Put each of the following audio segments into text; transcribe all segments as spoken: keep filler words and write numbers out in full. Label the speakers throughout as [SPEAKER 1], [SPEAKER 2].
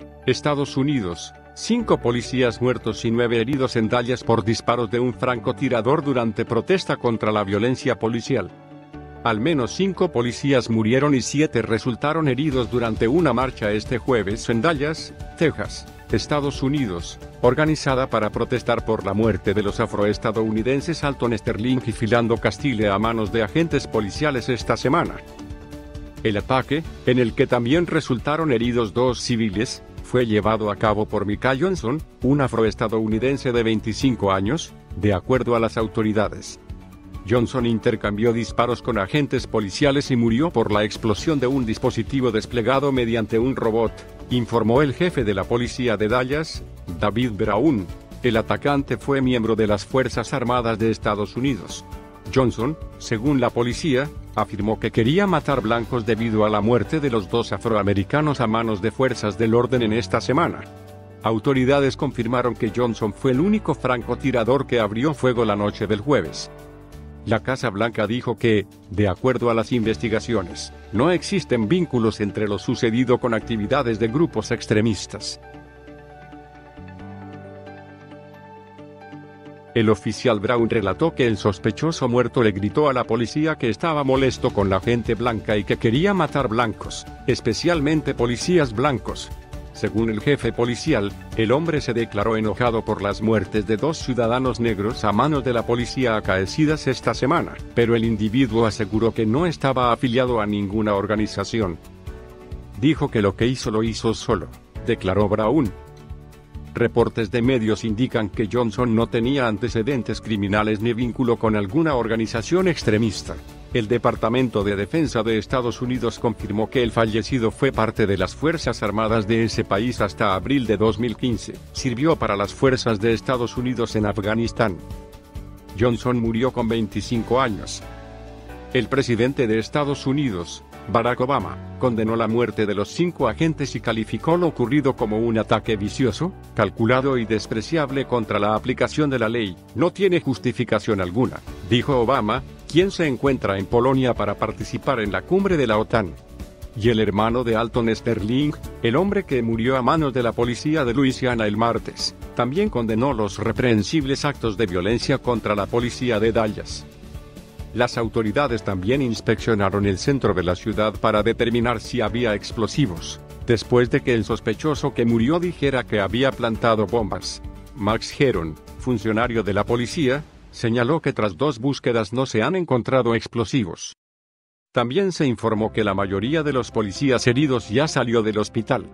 [SPEAKER 1] Estados Unidos. Cinco policías muertos y nueve heridos en Dallas por disparos de un francotirador durante protesta contra la violencia policial. Al menos cinco policías murieron y siete resultaron heridos durante una marcha este jueves en Dallas, Texas, Estados Unidos, organizada para protestar por la muerte de los afroestadounidenses Alton Sterling y Philando Castile a manos de agentes policiales esta semana. El ataque, en el que también resultaron heridos dos civiles, fue llevado a cabo por Micah Johnson, un afroestadounidense de veinticinco años, de acuerdo a las autoridades. Johnson intercambió disparos con agentes policiales y murió por la explosión de un dispositivo desplegado mediante un robot, informó el jefe de la policía de Dallas, David Brown. El atacante fue miembro de las Fuerzas Armadas de Estados Unidos. Johnson, según la policía, afirmó que quería matar blancos debido a la muerte de los dos afroamericanos a manos de fuerzas del orden en esta semana. Autoridades confirmaron que Johnson fue el único francotirador que abrió fuego la noche del jueves. La Casa Blanca dijo que, de acuerdo a las investigaciones, no existen vínculos entre lo sucedido con actividades de grupos extremistas. El oficial Brown relató que el sospechoso muerto le gritó a la policía que estaba molesto con la gente blanca y que quería matar blancos, especialmente policías blancos. Según el jefe policial, el hombre se declaró enojado por las muertes de dos ciudadanos negros a manos de la policía acaecidas esta semana, pero el individuo aseguró que no estaba afiliado a ninguna organización. Dijo que lo que hizo lo hizo solo, declaró Brown. Reportes de medios indican que Johnson no tenía antecedentes criminales ni vínculo con alguna organización extremista. El Departamento de Defensa de Estados Unidos confirmó que el fallecido fue parte de las Fuerzas Armadas de ese país hasta abril de dos mil quince. Sirvió para las fuerzas de Estados Unidos en Afganistán. Johnson murió con veinticinco años. El presidente de Estados Unidos, Barack Obama, condenó la muerte de los cinco agentes y calificó lo ocurrido como un ataque vicioso, calculado y despreciable contra la aplicación de la ley. No tiene justificación alguna, dijo Obama, quien se encuentra en Polonia para participar en la cumbre de la OTAN. Y el hermano de Alton Sterling, el hombre que murió a manos de la policía de Luisiana el martes, también condenó los reprehensibles actos de violencia contra la policía de Dallas. Las autoridades también inspeccionaron el centro de la ciudad para determinar si había explosivos, después de que el sospechoso que murió dijera que había plantado bombas. Max Heron, funcionario de la policía, señaló que tras dos búsquedas no se han encontrado explosivos. También se informó que la mayoría de los policías heridos ya salió del hospital.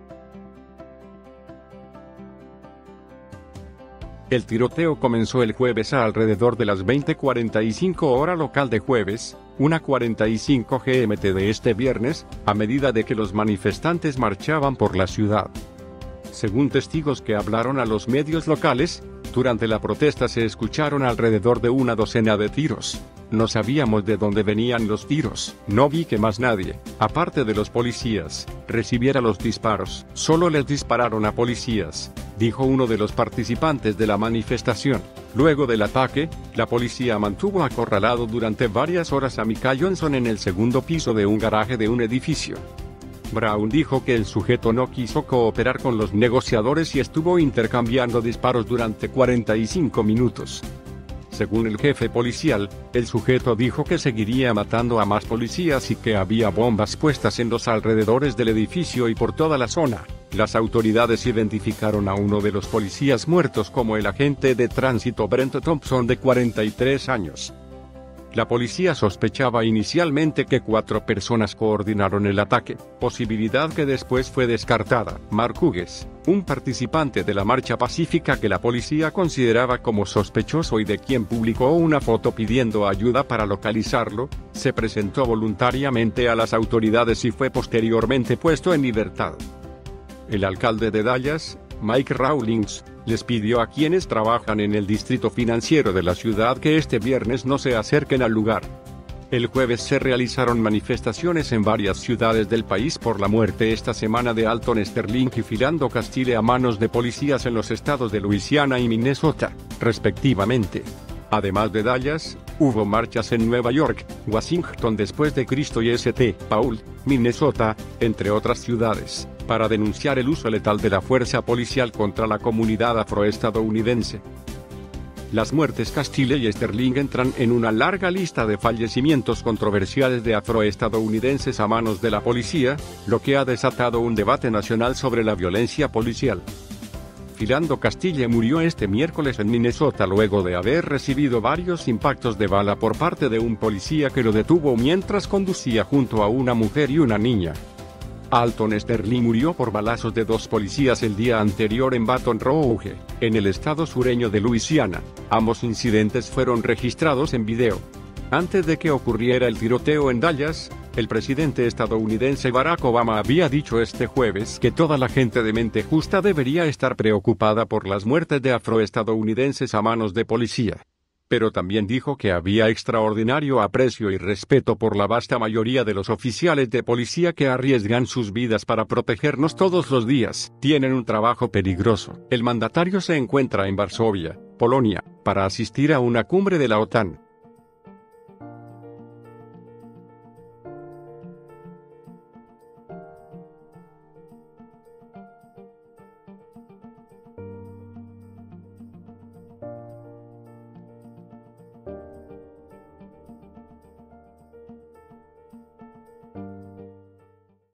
[SPEAKER 1] El tiroteo comenzó el jueves a alrededor de las veinte cuarenta y cinco hora local de jueves, una cuarenta y cinco G M T de este viernes, a medida de que los manifestantes marchaban por la ciudad. Según testigos que hablaron a los medios locales, durante la protesta se escucharon alrededor de una docena de tiros. No sabíamos de dónde venían los tiros. No vi que más nadie, aparte de los policías, recibiera los disparos. Solo les dispararon a policías, dijo uno de los participantes de la manifestación. Luego del ataque, la policía mantuvo acorralado durante varias horas a Micah Johnson en el segundo piso de un garaje de un edificio. Brown dijo que el sujeto no quiso cooperar con los negociadores y estuvo intercambiando disparos durante cuarenta y cinco minutos. Según el jefe policial, el sujeto dijo que seguiría matando a más policías y que había bombas puestas en los alrededores del edificio y por toda la zona. Las autoridades identificaron a uno de los policías muertos como el agente de tránsito Brent Thompson de cuarenta y tres años. La policía sospechaba inicialmente que cuatro personas coordinaron el ataque, posibilidad que después fue descartada. Mark Hughes, un participante de la marcha pacífica que la policía consideraba como sospechoso y de quien publicó una foto pidiendo ayuda para localizarlo, se presentó voluntariamente a las autoridades y fue posteriormente puesto en libertad. El alcalde de Dallas, Mike Rawlings, les pidió a quienes trabajan en el distrito financiero de la ciudad que este viernes no se acerquen al lugar. El jueves se realizaron manifestaciones en varias ciudades del país por la muerte esta semana de Alton Sterling y Philando Castile a manos de policías en los estados de Luisiana y Minnesota, respectivamente. Además de Dallas, hubo marchas en Nueva York, Washington después de Cristo y Saint Paul, Minnesota, entre otras ciudades. para denunciar el uso letal de la fuerza policial contra la comunidad afroestadounidense. Las muertes Castile y Sterling entran en una larga lista de fallecimientos controversiales de afroestadounidenses a manos de la policía, lo que ha desatado un debate nacional sobre la violencia policial. Philando Castile murió este miércoles en Minnesota luego de haber recibido varios impactos de bala por parte de un policía que lo detuvo mientras conducía junto a una mujer y una niña. Alton Sterling murió por balazos de dos policías el día anterior en Baton Rouge, en el estado sureño de Luisiana. Ambos incidentes fueron registrados en video. Antes de que ocurriera el tiroteo en Dallas, el presidente estadounidense Barack Obama había dicho este jueves que toda la gente de mente justa debería estar preocupada por las muertes de afroestadounidenses a manos de policía. Pero también dijo que había extraordinario aprecio y respeto por la vasta mayoría de los oficiales de policía que arriesgan sus vidas para protegernos todos los días. Tienen un trabajo peligroso. El mandatario se encuentra en Varsovia, Polonia, para asistir a una cumbre de la OTAN.